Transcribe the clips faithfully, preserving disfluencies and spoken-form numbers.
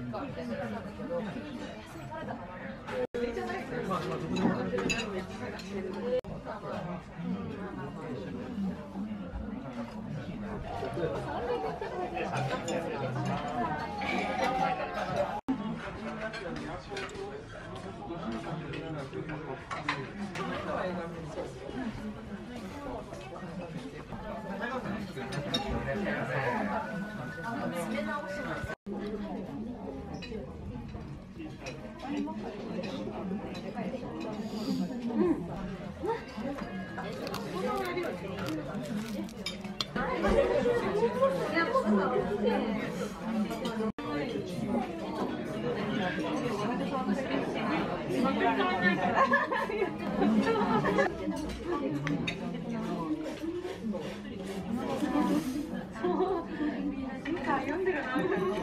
読んでるな。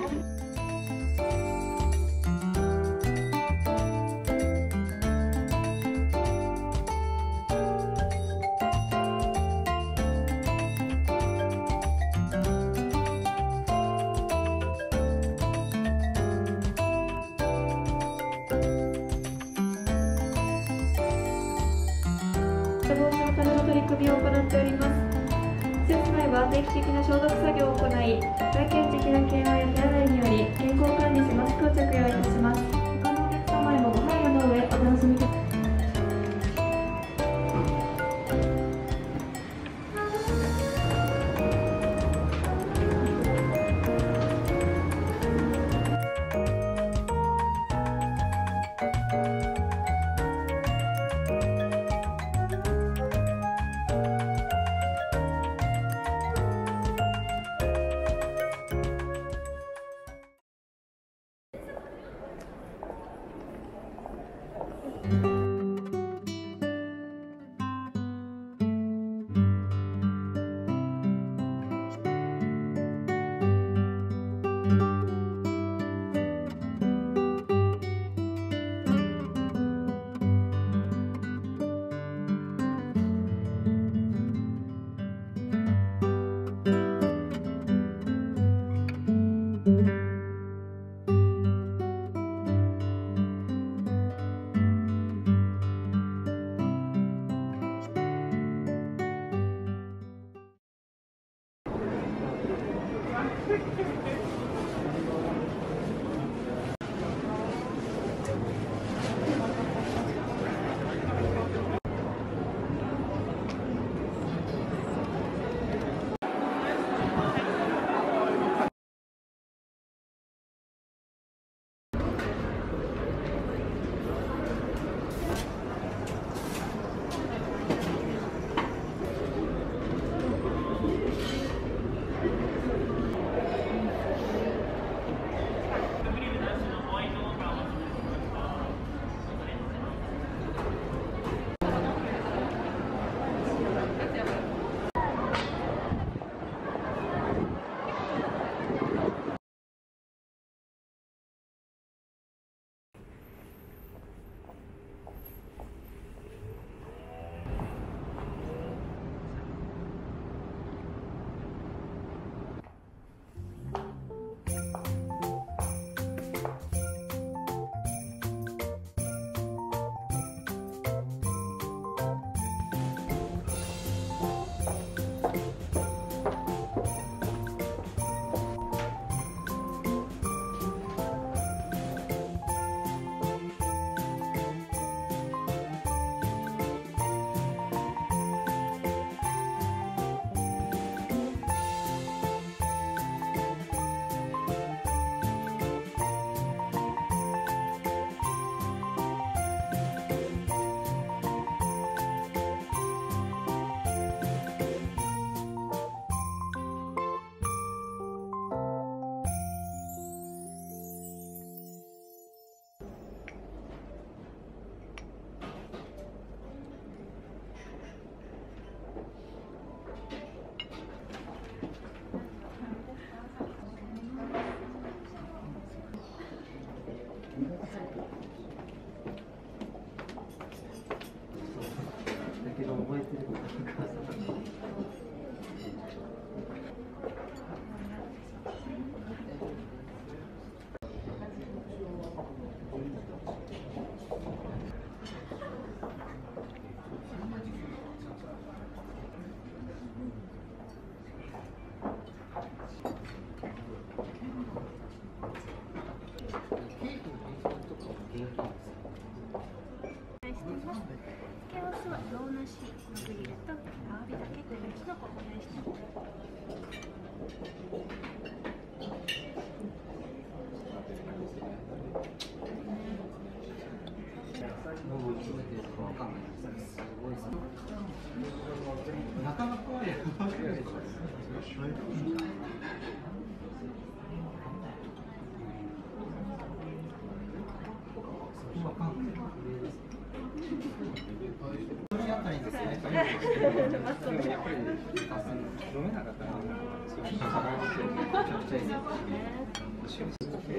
防止のための取り組みを行っております。施設内は定期的な消毒作業を行い、外見的なケアや手洗いにより健康管理しマスクを着用いたします。他のお客様へもご配慮の上お楽しみください。 付け合わせは洋梨のグリルとアワビだけというキノコをご用意しています。 なかなかやばいです。それやったらいいんですね。やっぱり飲めなかったらめちゃくちゃいいです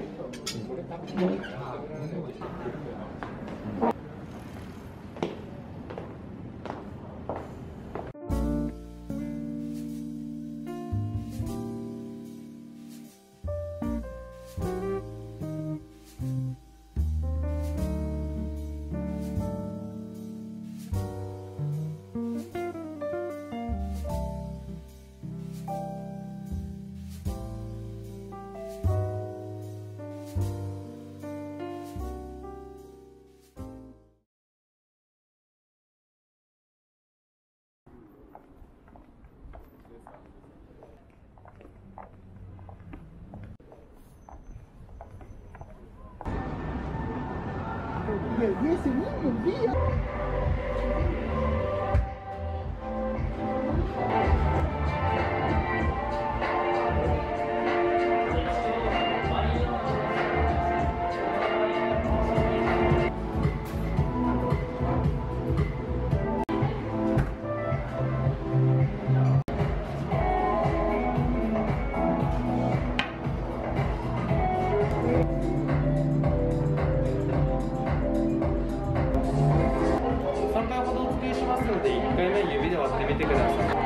。Y ese mismo día.いっかいめ指で割ってみてください。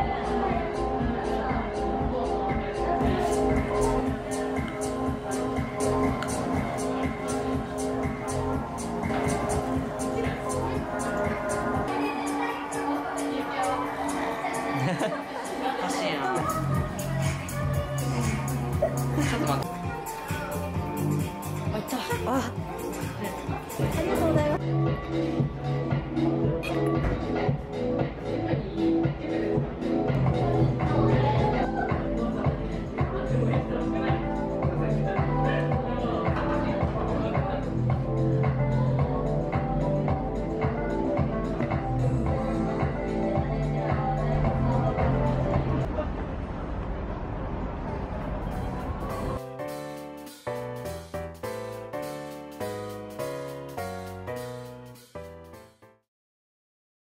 欲しいな。ちょっと待って。あった。あ。ありがとうございます。